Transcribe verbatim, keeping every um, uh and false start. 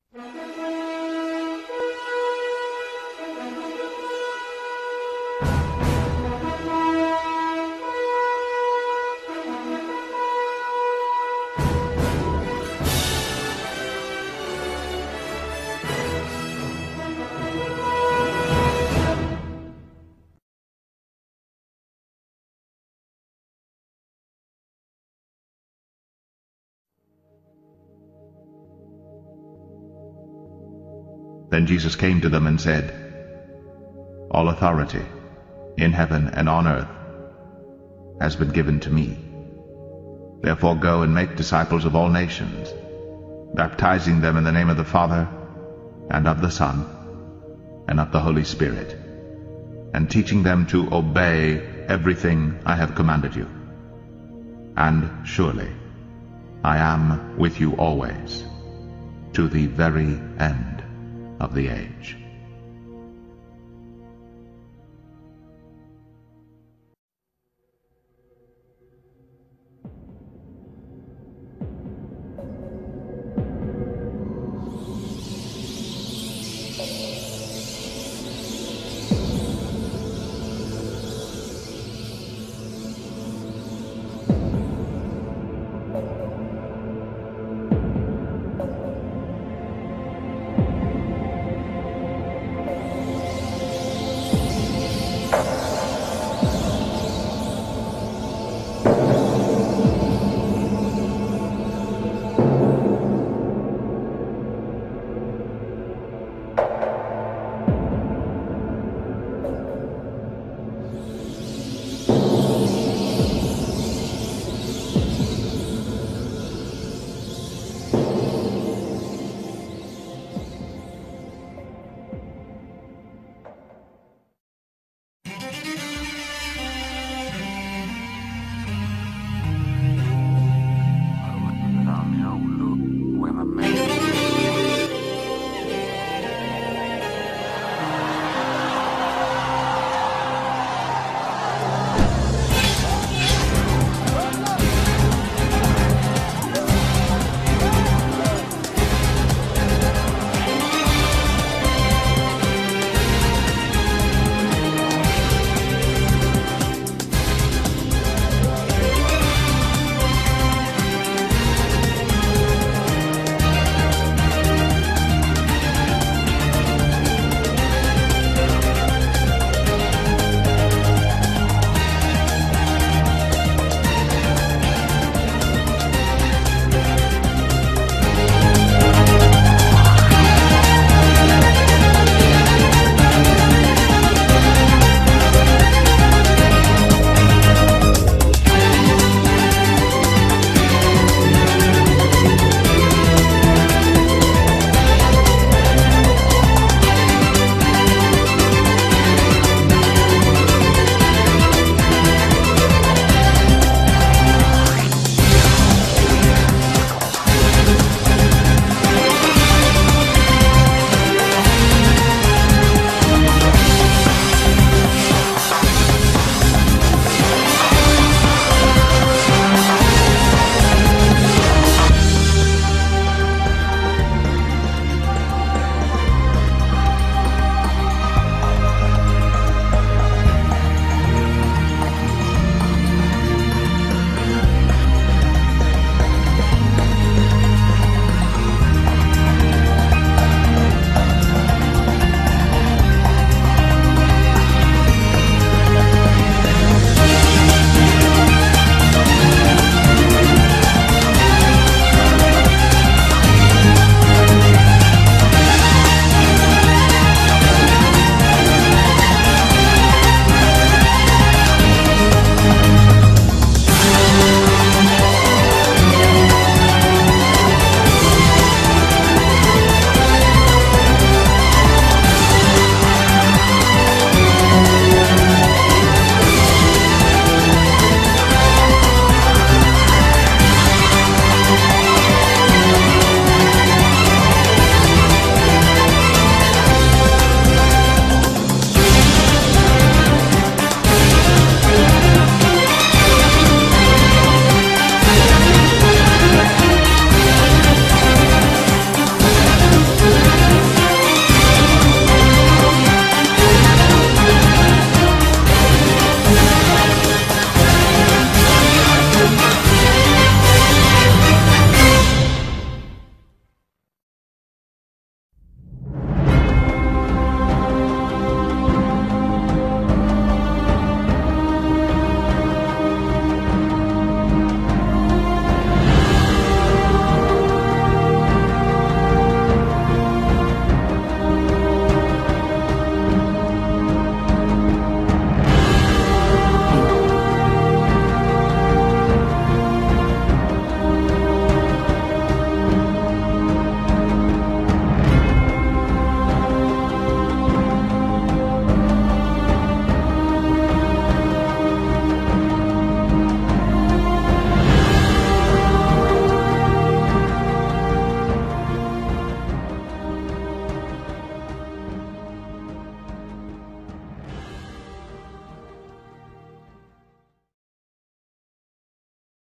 Then Jesus came to them and said, "All authority, in heaven and on earth, has been given to me. Therefore go and make disciples of all nations, baptizing them in the name of the Father, and of the Son, and of the Holy Spirit, and teaching them to obey everything I have commanded you. And surely I am with you always, to the very end of the age."